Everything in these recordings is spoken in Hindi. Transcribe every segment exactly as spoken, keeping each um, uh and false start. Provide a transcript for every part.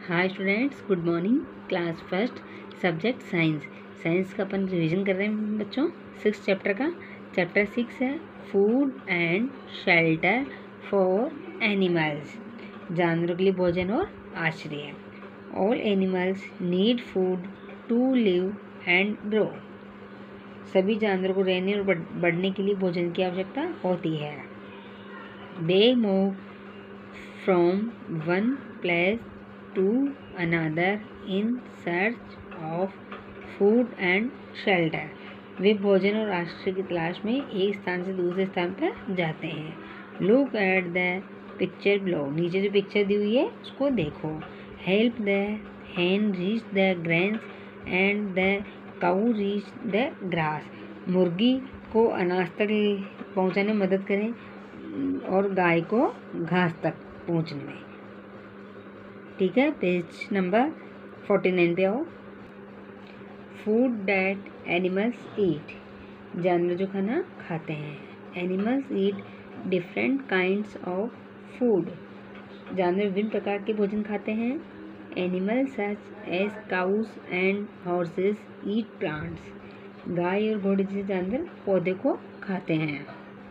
हाय students, good morning. Class first, subject science. Science का अपन रिवीजन कर रहे हैं बच्चों, सिक्स चैप्टर का। चैप्टर सिक्स है food and shelter for animals. जानवरों के लिए भोजन और आश्रय। All animals need food to live and grow. सभी जानवरों को रहने और बढ़ने के लिए भोजन की आवश्यकता होती है। They move from one place to another in search of food and shelter। वे भोजन और आश्रय की तलाश में एक स्थान से दूसरे स्थान पर जाते हैं। Look at the picture below। नीचे जो पिक्चर दी हुई है उसको देखो। Help the hen reach the grains and the cow reach the grass। मुर्गी को अनाज तक पहुंचाने में मदद करें और गाय को घास तक पहुंचने में। ठीक है, पेज नंबर फोर्टी नाइन पे आओ। Food that animals eat. जानवर जो खाना खाते हैं। Animals eat different kinds of food. जानवर विभिन्न प्रकार के भोजन खाते हैं। Animals such as cows and horses eat plants. गाय और घोड़े जैसे जानवर पौधे को खाते हैं।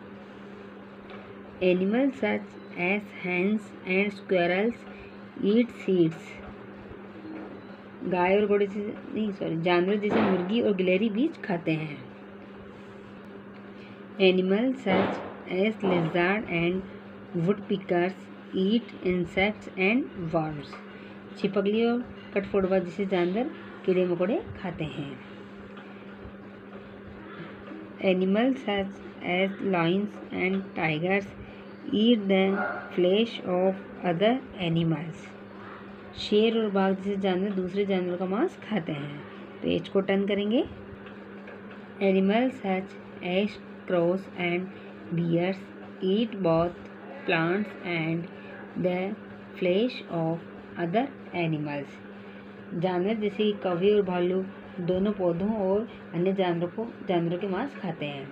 Animals such as hens and squirrels eat seeds. गाय और घोड़े जैसे नहीं सॉरी जानवर जैसे मुर्गी और गिलहरी बीज खाते हैं। Animals such as lizard and woodpeckers eat insects and worms. छिपकली और कठफोड़वा जैसे जानवर कीड़े मकोड़े खाते हैं। Animals such as lions and tigers eat the flesh of other animals. शेर और बाघ जैसे जानवर दूसरे जानवर का मांस खाते हैं। पेज को टर्न करेंगे। Animals such as crows and bears eat both plants and the flesh of other animals. जानवर जैसे कौवे और भालू दोनों पौधों और अन्य जानवरों को जानवरों के मांस खाते हैं।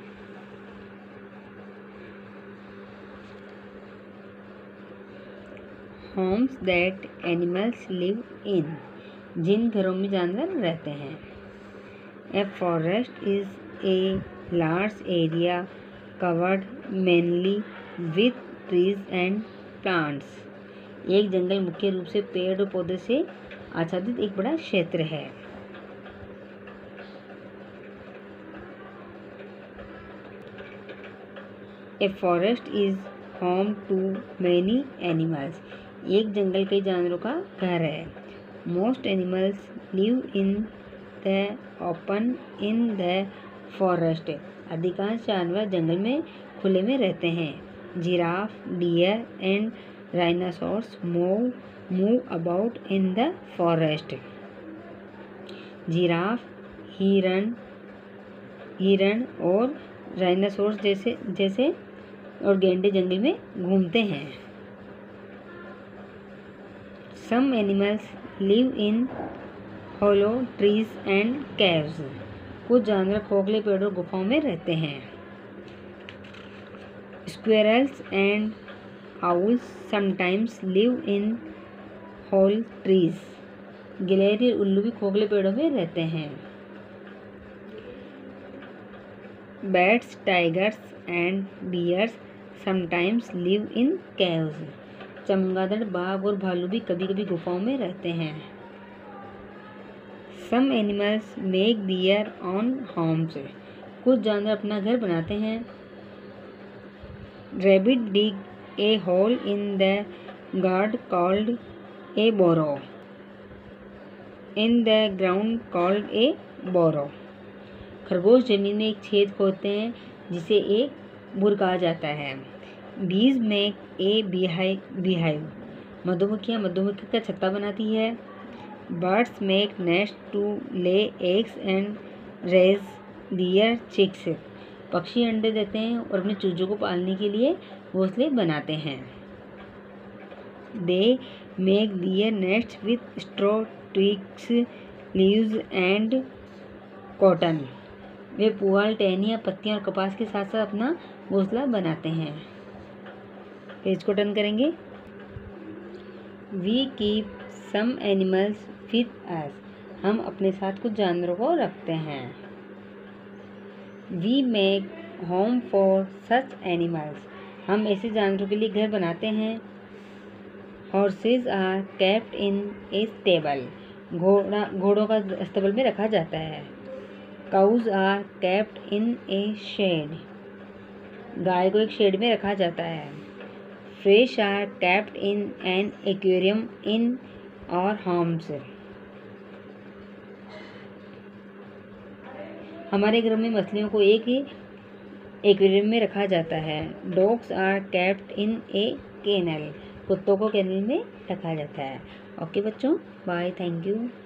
Homes that animals live in. जिन घरों में जानवर रहते हैं। A forest is a large area covered mainly with trees and plants. एक जंगल मुख्य रूप से पेड़ और पौधे से आच्छादित एक बड़ा क्षेत्र है। A forest is home to many animals. एक जंगल कई जानवरों का घर है। Most animals live in the open in the forest. अधिकांश जानवर जंगल में खुले में रहते हैं। Giraffe, deer and rhinoceros move move about in the forest. Giraffe, हिरन हिरन और राइनासोर्स जैसे जैसे और गैंडे जंगल में घूमते हैं। Some animals live in hollow trees and caves। कुछ जानवर खोखले पेड़ों और गुफाओं में रहते हैं। Squirrels and owls sometimes live in hollow trees। गिलहरी और उल्लू भी खोखले पेड़ों में रहते हैं। Bats, tigers and bears sometimes live in caves। चमगादड़, बाघ और भालू भी कभी कभी गुफाओं में रहते हैं। Some animals make their own homes। कुछ जानवर अपना घर बनाते हैं। Rabbit dig a hole in the ground called a burrow। In the ground called a burrow। खरगोश जमीन में एक छेद खोदते हैं जिसे एक बुर कहा जाता है। बीज मेक ए बिहाइव। मधुमक्खियाँ मधुमक्खी का छत्ता बनाती है। Birds make nest to lay eggs and raise their chicks. पक्षी अंडे देते हैं और अपने चूजों को पालने के लिए घोंसले बनाते हैं। They make their nest with straw, twigs, leaves and cotton. वे पुआल, टहनियाँ, पत्तियाँ और कपास के साथ साथ अपना घोंसला बनाते हैं। पेज को टर्न करेंगे। We keep some animals with us, हम अपने साथ कुछ जानवरों को रखते हैं। We make home for such animals, हम ऐसे जानवरों के लिए घर बनाते हैं। Horses are kept in a stable, घोड़ा घोड़ों का अस्तबल में रखा जाता है। Cows are kept in a shed, गाय को एक शेड में रखा जाता है। Fish are kept in an aquarium in our homes, हमारे घर में मछलियों को एक ही एक्वेरियम में रखा जाता है। Dogs are kept in a kennel, कुत्तों को केनल में रखा जाता है। ओके बच्चों, बाय, थैंक यू।